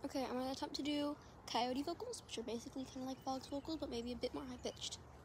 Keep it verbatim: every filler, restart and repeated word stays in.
Okay, I'm gonna attempt to do Coyote Vocals, which are basically kind of like Fog's vocals, but maybe a bit more high-pitched.